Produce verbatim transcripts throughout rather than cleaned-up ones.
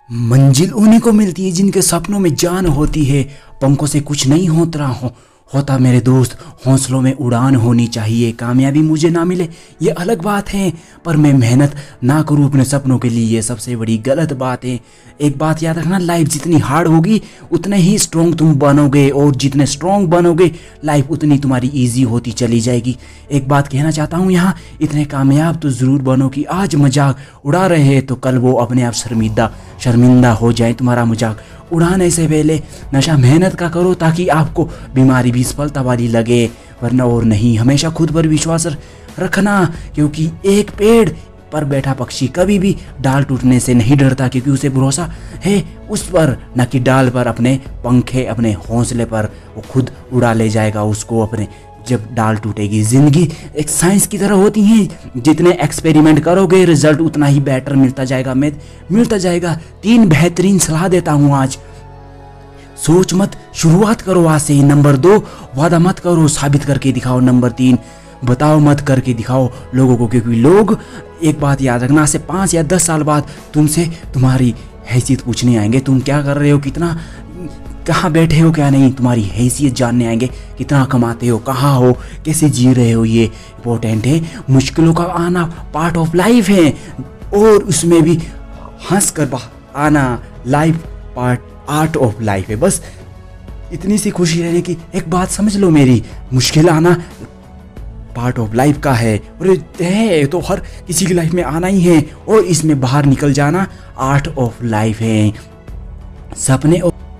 मंजिल उन्हीं को मिलती है जिनके सपनों में जान होती है। पंखों से कुछ नहीं होता हो होता मेरे दोस्त, हौसलों में उड़ान होनी चाहिए। कामयाबी मुझे ना मिले ये अलग बात है, पर मैं मेहनत ना करूँ अपने सपनों के लिए, ये सबसे बड़ी गलत बात है। एक बात याद रखना, लाइफ जितनी हार्ड होगी उतने ही स्ट्रॉन्ग तुम बनोगे, और जितने स्ट्रॉन्ग बनोगे लाइफ उतनी तुम्हारी इजी होती चली जाएगी। एक बात कहना चाहता हूँ यहाँ, इतने कामयाब तो ज़रूर बनो कि आज मजाक उड़ा रहे हैं तो कल वो अपने आप शर्मिंदा शर्मिंदा हो जाए तुम्हारा मजाक उड़ाने से पहले। नशा मेहनत का करो ताकि आपको बीमारी भी सफलता वाली लगे, वरना और नहीं। हमेशा खुद पर विश्वास रखना, क्योंकि एक पेड़ पर बैठा पक्षी कभी भी डाल टूटने से नहीं डरता, क्योंकि उसे भरोसा है उस पर, न कि डाल पर। अपने पंखे, अपने हौसले पर वो खुद उड़ा ले जाएगा उसको अपने, जब डाल टूटेगी। जिंदगी एक साइंस की तरह होती है, जितने एक्सपेरिमेंट करोगे रिजल्ट उतना ही बेटर मिलता जाएगा मैं मिलता जाएगा। तीन बेहतरीन सलाह देता हूँ आज। सोच मत, शुरुआत करो आज से ही। नंबर दो, वादा मत करो, साबित करके दिखाओ। नंबर तीन, बताओ मत, करके दिखाओ लोगों को, क्योंकि लोग, एक बात याद रखना, से पाँच या दस साल बाद तुमसे तुम्हारी हैसियत पूछने आएंगे। तुम क्या कर रहे हो, कितना, कहाँ बैठे हो, क्या नहीं, तुम्हारी हैसियत जानने आएंगे। कितना कमाते हो, कहाँ हो, कैसे जी रहे हो, ये इम्पोर्टेंट है। मुश्किलों का आना पार्ट ऑफ लाइफ है, और उसमें भी हंस कर आना life part art of life है। बस इतनी सी खुशी रहने की। एक बात समझ लो मेरी, मुश्किल आना पार्ट ऑफ लाइफ का है, और है तो हर किसी की लाइफ में आना ही है, और इसमें बाहर निकल जाना आर्ट ऑफ लाइफ है। सपने,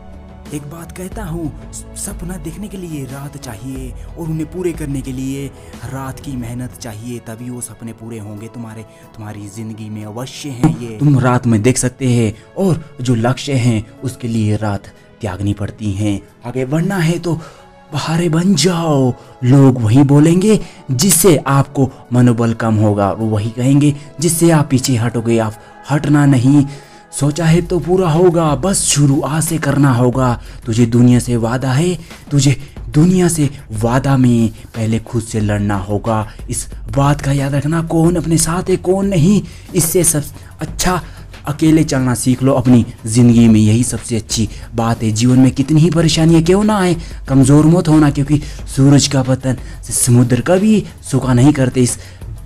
एक बात कहता हूँ, सपना देखने के लिए रात चाहिए, और उन्हें पूरे करने के लिए रात की मेहनत चाहिए, तभी वो सपने पूरे होंगे तुम्हारे तुम्हारी जिंदगी में। अवश्य हैं ये, तुम रात में देख सकते हैं, और जो लक्ष्य हैं उसके लिए रात त्यागनी पड़ती हैं। आगे बढ़ना है तो बहारे बन जाओ। लोग वही बोलेंगे जिससे आपको मनोबल कम होगा, वो वही कहेंगे जिससे आप पीछे हटोगे। आप हटना नहीं, सोचा है तो पूरा होगा, बस शुरू आज से करना होगा। तुझे दुनिया से वादा है, तुझे दुनिया से वादा में पहले खुद से लड़ना होगा। इस बात का याद रखना, कौन अपने साथ है कौन नहीं, इससे सब अच्छा अकेले चलना सीख लो अपनी ज़िंदगी में। यही सबसे अच्छी बात है। जीवन में कितनी ही परेशानियाँ क्यों ना आए, कमज़ोर मत होना, क्योंकि सूरज का पतन समुद्र कभी सूखा नहीं करते। इस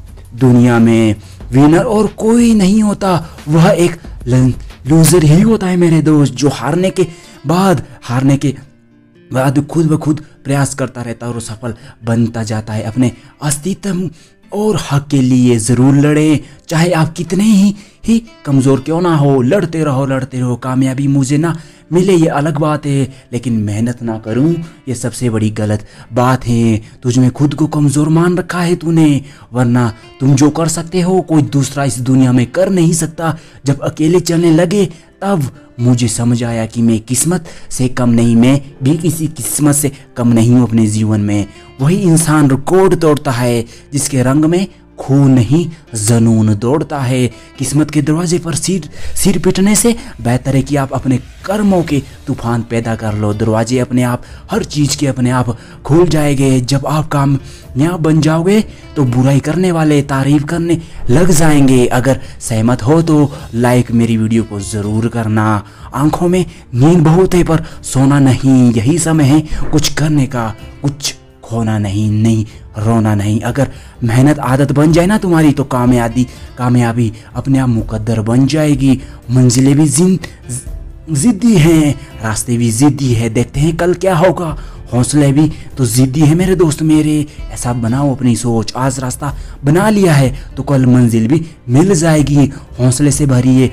दुनिया में विनर और कोई नहीं होता, वह एक लूजर ही होता है मेरे दोस्त, जो हारने के बाद हारने के बाद खुद ब खुद प्रयास करता रहता है और सफल बनता जाता है। अपने अस्तित्व और हक के लिए ज़रूर लड़ें, चाहे आप कितने ही ही कमज़ोर क्यों ना हो। लड़ते रहो लड़ते रहो। कामयाबी मुझे ना मिले ये अलग बात है, लेकिन मेहनत ना करूं ये सबसे बड़ी गलत बात है। तुझ में खुद को कमज़ोर मान रखा है तूने, वरना तुम जो कर सकते हो कोई दूसरा इस दुनिया में कर नहीं सकता। जब अकेले चलने लगे तब मुझे समझ आया कि मैं किस्मत से कम नहीं, मैं भी किसी किस्मत से कम नहीं हूँ अपने जीवन में। वही इंसान रिकॉर्ड तोड़ता है जिसके रंग में खून नहीं जनून दौड़ता है। किस्मत के दरवाजे पर सिर सिर पिटने से बेहतर है कि आप अपने कर्मों के तूफान पैदा कर लो। दरवाजे अपने आप, हर चीज़ के अपने आप खुल जाएंगे। जब आप कामयाब बन जाओगे तो बुराई करने वाले तारीफ करने लग जाएंगे। अगर सहमत हो तो लाइक मेरी वीडियो को ज़रूर करना। आंखों में नींद बहुत है पर सोना नहीं, यही समय है कुछ करने का, कुछ खोना नहीं, नहीं रोना नहीं। अगर मेहनत आदत बन जाए ना तुम्हारी तो कामयाबी कामयाबी अपने आप मुकद्दर बन जाएगी। मंजिलें भी जिन जिद्दी हैं, रास्ते भी जिद्दी है, देखते हैं कल क्या होगा। हौसले भी तो जिद्दी है मेरे दोस्त मेरे। ऐसा बनाओ अपनी सोच, आज रास्ता बना लिया है तो कल मंजिल भी मिल जाएगी। हौसले से भरिए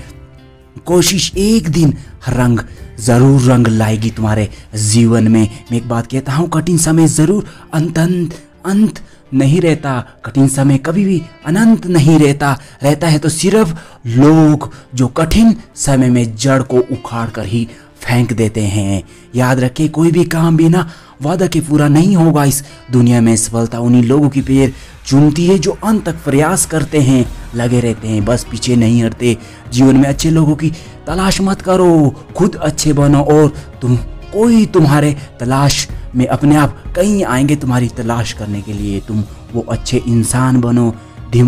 कोशिश, एक दिन रंग ज़रूर रंग लाएगी तुम्हारे जीवन में। मैं एक बात कहता हूँ, कठिन समय ज़रूर अंत अंत अंत नहीं रहता। कठिन समय कभी भी अनंत नहीं रहता रहता है तो सिर्फ लोग जो कठिन समय में जड़ को उखाड़ कर ही फेंक देते हैं। याद रखें, कोई भी काम बिना वादा के पूरा नहीं होगा। इस दुनिया में सफलता उन्हीं लोगों की पैर चूमती है जो अंत तक प्रयास करते हैं, लगे रहते हैं, बस पीछे नहीं हटते। जीवन में अच्छे लोगों की तलाश मत करो, खुद अच्छे बनो, और तुम कोई तुम्हारे तलाश में अपने आप कहीं आएंगे तुम्हारी तलाश करने के लिए। तुम वो अच्छे इंसान बनो। ढिम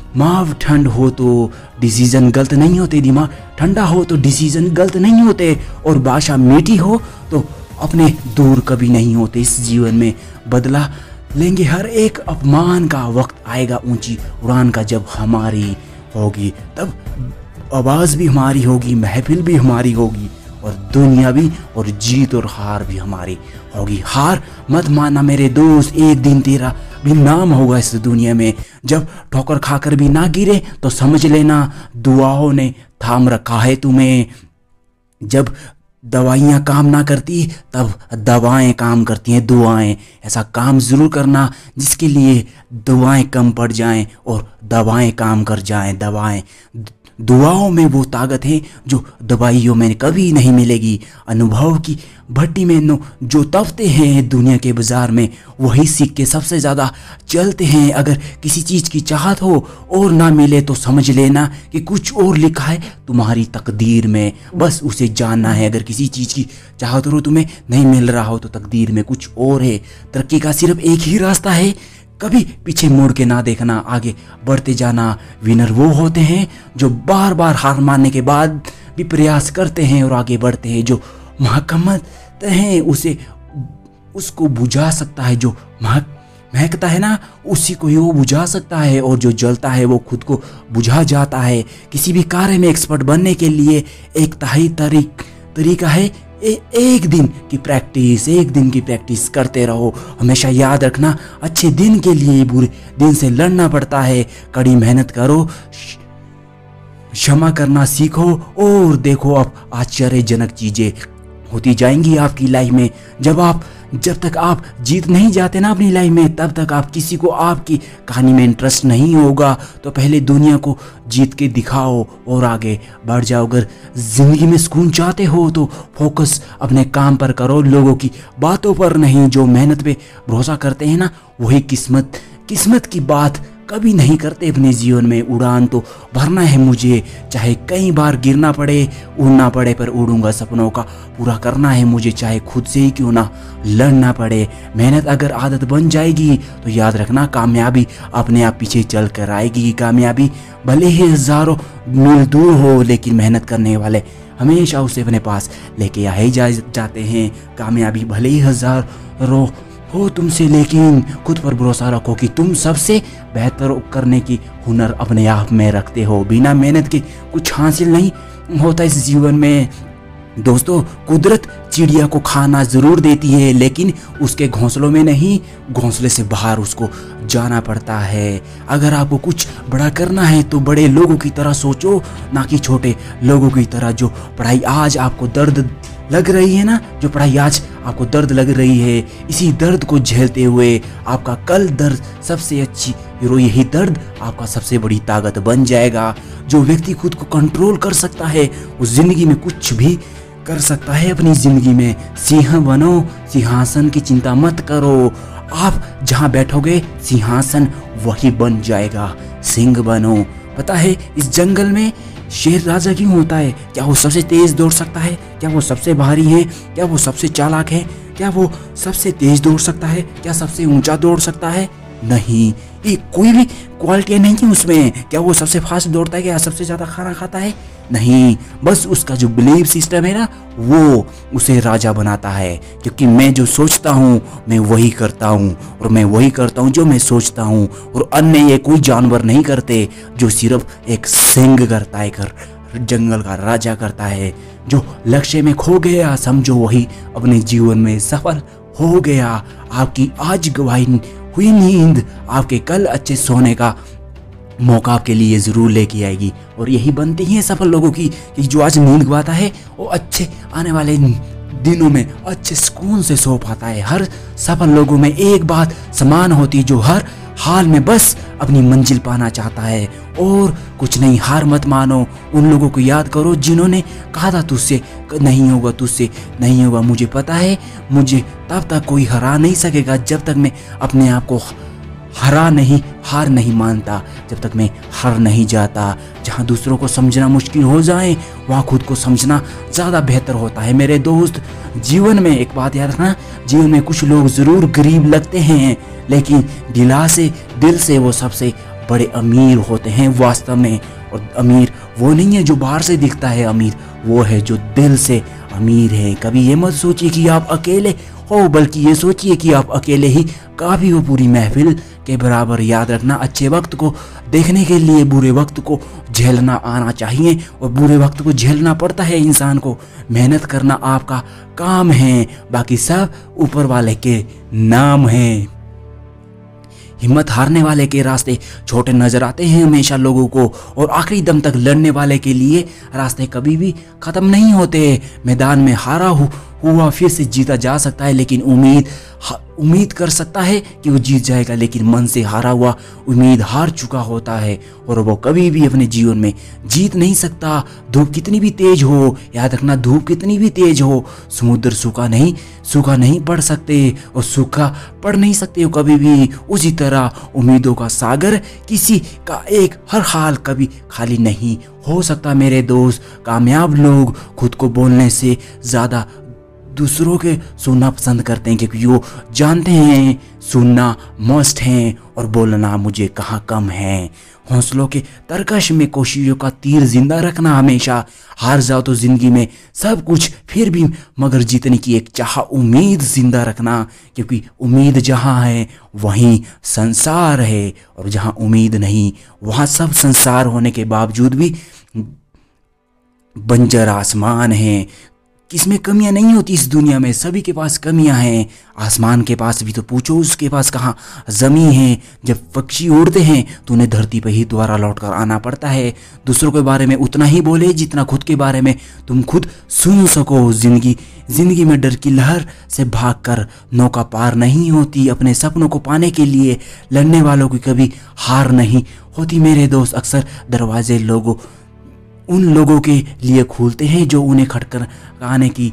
दिमाग ठंड हो तो डिसीजन गलत नहीं होते, दिमाग ठंडा हो तो डिसीजन गलत नहीं होते, और भाषा मीठी हो तो अपने दूर कभी नहीं होते। इस जीवन में बदला लेंगे हर एक अपमान का, वक्त आएगा ऊंची उड़ान का जब हमारी होगी, तब आवाज़ भी हमारी होगी, महफिल भी हमारी होगी, और दुनिया भी, और जीत और हार भी हमारी होगी। हार मत मानना मेरे दोस्त, एक दिन तेरा भी नाम होगा इस दुनिया में। जब ठोकर खाकर भी ना गिरे तो समझ लेना दुआओं ने थाम रखा है तुम्हें। जब दवाइयाँ काम ना करती तब दवाएं काम करती हैं, दुआएं। ऐसा काम ज़रूर करना जिसके लिए दुआएं कम पड़ जाएं और दवाएं काम कर जाएं। दवाएं दुआओं में वो ताकत है जो दवाइयों में कभी नहीं मिलेगी। अनुभव की भट्टी में नो जो तपते हैं दुनिया के बाजार में, वही सिक्के सबसे ज़्यादा चलते हैं। अगर किसी चीज़ की चाहत हो और ना मिले तो समझ लेना कि कुछ और लिखा है तुम्हारी तकदीर में, बस उसे जानना है। अगर किसी चीज़ की चाहत हो तुम्हें नहीं मिल रहा हो तो तकदीर में कुछ और है। तरक्की का सिर्फ एक ही रास्ता है, कभी पीछे मुड़ के ना देखना, आगे बढ़ते जाना। विनर वो होते हैं जो बार बार हार मानने के बाद भी प्रयास करते हैं और आगे बढ़ते हैं। जो महकमत है उसे उसको बुझा सकता है, जो महक महकता है ना उसी को ही वो बुझा सकता है, और जो जलता है वो खुद को बुझा जाता है। किसी भी कार्य में एक्सपर्ट बनने के लिए एक ताही तरीक तरीका है, ए, एक दिन की प्रैक्टिस, एक दिन की प्रैक्टिस करते रहो। हमेशा याद रखना अच्छे दिन के लिए बुरे दिन से लड़ना पड़ता है। कड़ी मेहनत करो, क्षमा करना सीखो, और देखो अब आश्चर्यजनक चीज़ें होती जाएंगी आपकी लाइफ में। जब आप जब तक आप जीत नहीं जाते ना अपनी लाइफ में, तब तक आप किसी को आपकी कहानी में इंटरेस्ट नहीं होगा। तो पहले दुनिया को जीत के दिखाओ और आगे बढ़ जाओ। अगर ज़िंदगी में सुकून चाहते हो तो फोकस अपने काम पर करो, लोगों की बातों पर नहीं। जो मेहनत पे भरोसा करते हैं ना वही किस्मत किस्मत की बात कभी नहीं करते अपने जीवन में। उड़ान तो भरना है मुझे, चाहे कई बार गिरना पड़े, उड़ना पड़े, पर उड़ूंगा। सपनों का पूरा करना है मुझे, चाहे खुद से ही क्यों ना लड़ना पड़े। मेहनत अगर आदत बन जाएगी तो याद रखना कामयाबी अपने आप पीछे चल कर आएगी। कामयाबी भले ही हज़ारों मील दूर हो, लेकिन मेहनत करने वाले हमेशा उसे अपने पास लेके आ ही जा जाते हैं। कामयाबी भले ही हज़ारों हो तुमसे, लेकिन खुद पर भरोसा रखो कि तुम सबसे बेहतर करने की हुनर अपने आप में रखते हो। बिना मेहनत के कुछ हासिल नहीं होता इस जीवन में। दोस्तों, कुदरत चिड़िया को खाना ज़रूर देती है, लेकिन उसके घोंसलों में नहीं, घोंसले से बाहर उसको जाना पड़ता है। अगर आपको कुछ बड़ा करना है तो बड़े लोगों की तरह सोचो, ना कि छोटे लोगों की तरह। जो पढ़ाई आज आपको दर्द लग रही है ना, जो पढ़ाई आज आपको दर्द लग रही है, इसी दर्द को झेलते हुए आपका कल दर्द सबसे अच्छी हीरो, यही दर्द आपका सबसे बड़ी ताकत बन जाएगा। जो व्यक्ति खुद को कंट्रोल कर सकता है वो जिंदगी में कुछ भी कर सकता है। अपनी जिंदगी में सिंह बनो, सिंहासन की चिंता मत करो। आप जहाँ बैठोगे सिंहासन वही बन जाएगा। सिंह बनो। पता है इस जंगल में शेर राजा क्यों होता है? क्या वो सबसे तेज दौड़ सकता है? क्या वो सबसे भारी है? क्या वो सबसे चालाक है? क्या वो सबसे तेज दौड़ सकता है? क्या सबसे ऊंचा दौड़ सकता है? नहीं, ये कोई भी क्वालिटी नहीं है उसमें। क्या वो सबसे फास्ट दौड़ता है? क्या सबसे ज़्यादा खाना खाता है? नहीं, बस उसका जो बिलीव सिस्टम है ना वो उसे राजा बनाता है। क्योंकि मैं जो सोचता हूँ मैं वही करता हूँ, और मैं वही करता हूँ जो मैं सोचता हूँ। और अन्य ये कोई जानवर नहीं करते, जो सिर्फ एक सिंह करता है, कर जंगल का राजा करता है। जो लक्ष्य में खो गया समझो वही अपने जीवन में सफल हो गया। आपकी आज गवाही हुई नींद आपके कल अच्छे सोने का मौका आपके लिए ज़रूर लेके आएगी। और यही बनती है सफल लोगों की, कि जो आज नींद गवाता है वो अच्छे आने वाले दिनों में अच्छे सुकून से सो पाता है। हर सफल लोगों में एक बात समान होती है, जो हर हाल में बस अपनी मंजिल पाना चाहता है और कुछ नहीं। हार मत मानो। उन लोगों को याद करो जिन्होंने कहा था तुझसे नहीं होगा, तुझसे नहीं होगा। मुझे पता है मुझे तब तक कोई हरा नहीं सकेगा जब तक मैं अपने आप को हरा नहीं हार नहीं मानता, जब तक मैं हार नहीं जाता। जहाँ दूसरों को समझना मुश्किल हो जाए वहाँ खुद को समझना ज़्यादा बेहतर होता है। मेरे दोस्त, जीवन में एक बात याद रखना, जीवन में कुछ लोग ज़रूर गरीब लगते हैं, लेकिन दिला से दिल से वो सबसे बड़े अमीर होते हैं वास्तव में। और अमीर वो नहीं है जो बाहर से दिखता है अमीर, वो है जो दिल से अमीर है। कभी ये मत सोचिए कि आप अकेले हो, बल्कि ये सोचिए कि आप अकेले ही काफ़ी हो पूरी महफिल के बराबर। याद रखना, अच्छे वक्त को देखने के लिए बुरे वक्त को झेलना आना चाहिए, और बुरे वक्त को झेलना पड़ता है इंसान को। मेहनत करना आपका काम है, बाकी सब ऊपर वाले के नाम है। हिम्मत हारने वाले के रास्ते छोटे नजर आते हैं हमेशा लोगों को, और आखिरी दम तक लड़ने वाले के लिए रास्ते कभी भी खत्म नहीं होते। मैदान में हारा हु, हुआ फिर से जीता जा सकता है, लेकिन उम्मीद उम्मीद कर सकता है कि वो जीत जाएगा, लेकिन मन से हारा हुआ उम्मीद हार चुका होता है, और वो कभी भी अपने जीवन में जीत नहीं सकता। धूप कितनी भी तेज हो, याद रखना, धूप कितनी भी तेज हो, समुद्र सूखा नहीं सूखा नहीं पड़ सकते, और सूखा पड़ नहीं सकते हो कभी भी। उसी तरह उम्मीदों का सागर किसी का एक हर हाल कभी खाली नहीं हो सकता मेरे दोस्त। कामयाब लोग खुद को बोलने से ज़्यादा दूसरों के सुनना पसंद करते हैं, क्योंकि वो जानते हैं सुनना मस्ट है और बोलना मुझे कहाँ कम है। हौसलों के तरकश में कोशिशों का तीर जिंदा रखना हमेशा। हार जाओ तो जिंदगी में सब कुछ फिर भी, मगर जीतने की एक चाह, उम्मीद जिंदा रखना, क्योंकि उम्मीद जहाँ है वहीं संसार है, और जहाँ उम्मीद नहीं वहाँ सब संसार होने के बावजूद भी बंजर आसमान है। किसमें कमियां नहीं होती इस दुनिया में, सभी के पास कमियां हैं। आसमान के पास भी तो पूछो, उसके पास कहाँ ज़मीन है। जब पक्षी उड़ते हैं तो उन्हें धरती पर ही दोबारा लौट कर आना पड़ता है। दूसरों के बारे में उतना ही बोले जितना खुद के बारे में तुम खुद सुन सको। जिंदगी जिंदगी में डर की लहर से भागकर नौका पार नहीं होती। अपने सपनों को पाने के लिए लड़ने वालों की कभी हार नहीं होती मेरे दोस्त। अक्सर दरवाजे लोगों उन लोगों के लिए खुलते हैं जो उन्हें खटखटाने की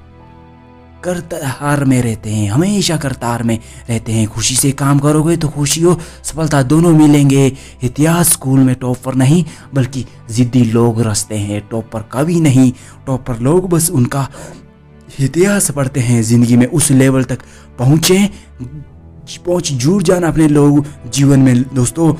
करतार में रहते हैं, हमेशा करतार में रहते हैं। खुशी से काम करोगे तो खुशी और सफलता दोनों मिलेंगे। इतिहास स्कूल में टॉपर नहीं बल्कि जिद्दी लोग रचते हैं, टॉपर कभी नहीं। टॉपर लोग बस उनका इतिहास पढ़ते हैं। जिंदगी में उस लेवल तक पहुँचे पहुँच जुड़ जाना अपने लोग जीवन में दोस्तों,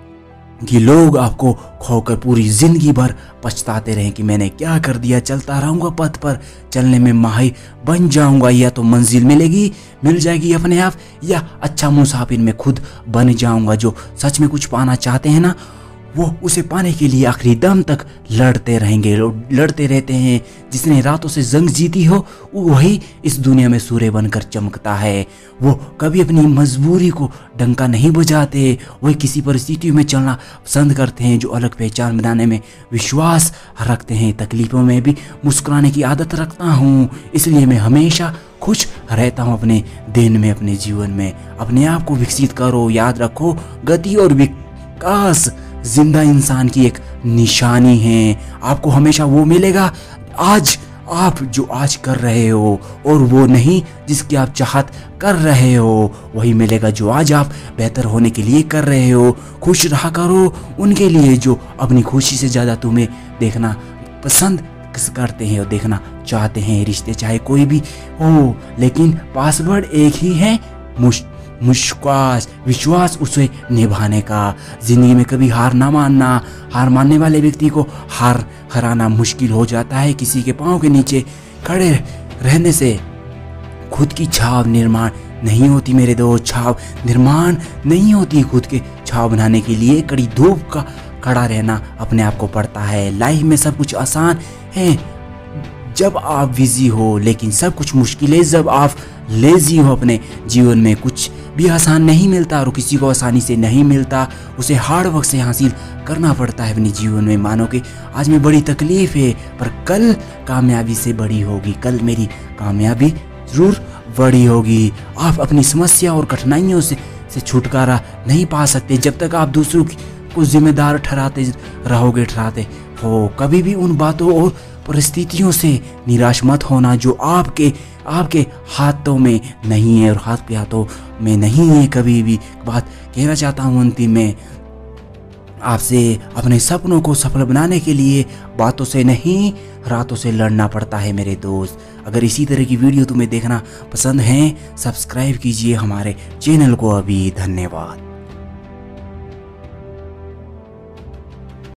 कि लोग आपको खोकर पूरी जिंदगी भर पछताते रहें कि मैंने क्या कर दिया। चलता रहूँगा पथ पर, चलने में माहिर बन जाऊँगा। या तो मंजिल मिलेगी मिल जाएगी अपने आप, या अच्छा मुसाफिर में खुद बन जाऊँगा। जो सच में कुछ पाना चाहते हैं ना, वो उसे पाने के लिए आखिरी दम तक लड़ते रहेंगे, लड़ते रहते हैं। जिसने रातों से जंग जीती हो वही इस दुनिया में सूर्य बनकर चमकता है। वो कभी अपनी मजबूरी को डंका नहीं बजाते। वही किसी परिस्थितियों में चलना पसंद करते हैं जो अलग पहचान बनाने में विश्वास रखते हैं। तकलीफों में भी मुस्कुराने की आदत रखता हूँ, इसलिए मैं हमेशा खुश रहता हूँ अपने दिन में, अपने जीवन में। अपने आप को विकसित करो। याद रखो, गति और विकास जिंदा इंसान की एक निशानी है। आपको हमेशा वो मिलेगा आज आप जो आज कर रहे हो, और वो नहीं जिसकी आप चाहत कर रहे हो। वही मिलेगा जो आज आप बेहतर होने के लिए कर रहे हो। खुश रहा करो उनके लिए जो अपनी खुशी से ज़्यादा तुम्हें देखना पसंद करते हैं और देखना चाहते हैं। रिश्ते चाहे कोई भी हो, लेकिन पासवर्ड एक ही है, मुश मुश्वास विश्वास उसे निभाने का। जिंदगी में कभी हार ना मानना। हार मानने वाले व्यक्ति को हार हराना मुश्किल हो जाता है। किसी के पांव के नीचे खड़े रहने से खुद की छाव निर्माण नहीं होती मेरे दोस्त। छाव निर्माण नहीं होती। खुद के छाव बनाने के लिए कड़ी धूप का खड़ा रहना अपने आप को पड़ता है। लाइफ में सब कुछ आसान है जब आप बिजी हो, लेकिन सब कुछ मुश्किल है जब आप लेजी हो। अपने जीवन में कुछ भी आसान नहीं मिलता, और किसी को आसानी से नहीं मिलता। उसे हार्ड वर्क से हासिल करना पड़ता है अपने जीवन में। मानो कि आज में बड़ी तकलीफ है, पर कल कामयाबी से बड़ी होगी। कल मेरी कामयाबी जरूर बड़ी होगी। आप अपनी समस्या और कठिनाइयों से, से छुटकारा नहीं पा सकते जब तक आप दूसरों को जिम्मेदार ठहराते रहोगे ठहराते हो। कभी भी उन बातों और परिस्थितियों से निराश मत होना जो आपके आपके हाथों में नहीं है, और हाथ के हाथों में नहीं है। कभी भी बात कहना चाहता हूँ अंतिम में आपसे, अपने सपनों को सफल बनाने के लिए बातों से नहीं रातों से लड़ना पड़ता है मेरे दोस्त। अगर इसी तरह की वीडियो तुम्हें देखना पसंद है, सब्सक्राइब कीजिए हमारे चैनल को अभी। धन्यवाद।